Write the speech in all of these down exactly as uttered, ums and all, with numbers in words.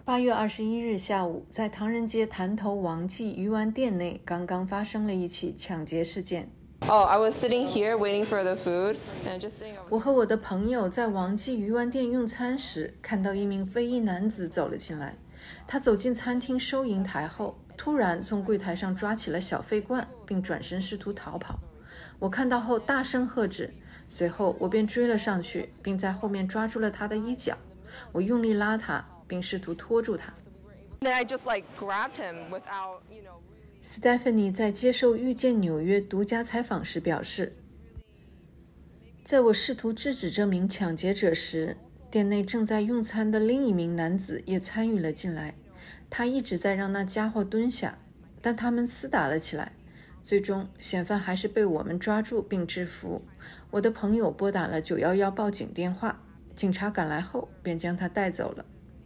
八月二十一日下午，在唐人街潭头王记鱼丸店内，刚刚发生了一起抢劫事件。 Oh, I was sitting here waiting for the food and just sitting over. 我和我的朋友在王记鱼丸店用餐时，看到一名非裔男子走了进来。他走进餐厅收银台后，突然从柜台上抓起了小废罐，并转身试图逃跑。我看到后大声喝止，随后我便追了上去，并在后面抓住了他的衣角。我用力拉他，并试图拖住他。 Then I just like grabbed him without, you know. Stephanie 在接受《遇见纽约》独家采访时表示，在我试图制止这名抢劫者时，店内正在用餐的另一名男子也参与了进来。他一直在让那家伙蹲下，但他们厮打了起来。最终，嫌犯还是被我们抓住并制服。我的朋友拨打了九一一报警电话，警察赶来后便将他带走了。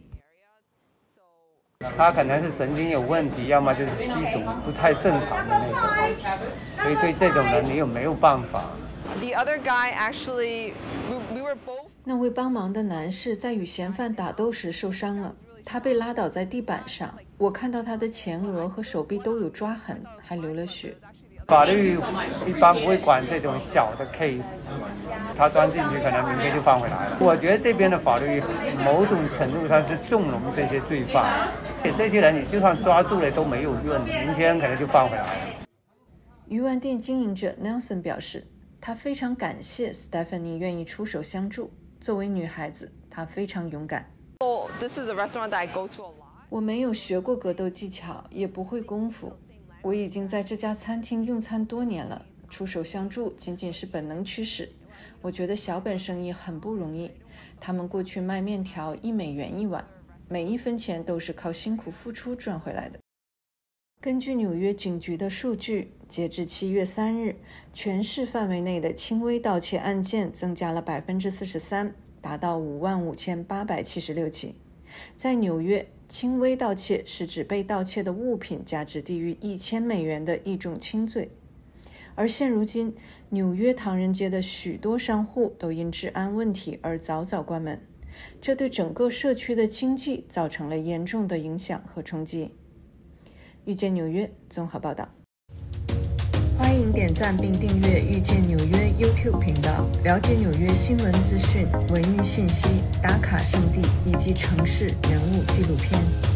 他可能是神经有问题，要么就是吸毒，不太正常的那种，所以对这种人你有没有办法？ The other guy actually, we, we were both. 那位帮忙的男士在与嫌犯打斗时受伤了，他被拉倒在地板上。我看到他的前额和手臂都有抓痕，还流了血。 法律一般不会管这种小的 case， 他钻进去可能明天就放回来了。我觉得这边的法律某种程度上是纵容这些罪犯，这些人你就算抓住了都没有用，明天可能就放回来了。 鱼丸店经营者 Nelson 表示，他非常感谢 Stephanie 愿意出手相助。作为女孩子，她非常勇敢。 Oh, this is a restaurant that I go to a lot. 我没有学过格斗技巧，也不会功夫。我已经在这家餐厅用餐多年了，出手相助仅仅是本能驱使。我觉得小本生意很不容易，他们过去卖面条一美元一碗，每一分钱都是靠辛苦付出赚回来的。根据纽约警局的数据，截至七月三日，全市范围内的轻微盗窃案件增加了 百分之四十三， 达到五万五千八百七十六起。在纽约，轻微盗窃是指被盗窃的物品价值低于一千美元的一种轻罪。而现如今，纽约唐人街的许多商户都因治安问题而早早关门，这对整个社区的经济造成了严重的影响和冲击。遇见纽约综合报道。欢迎点赞并订阅遇见纽约 YouTube 频道，了解纽约新闻资讯、文娱信息、打卡圣地以及城市人物纪录片。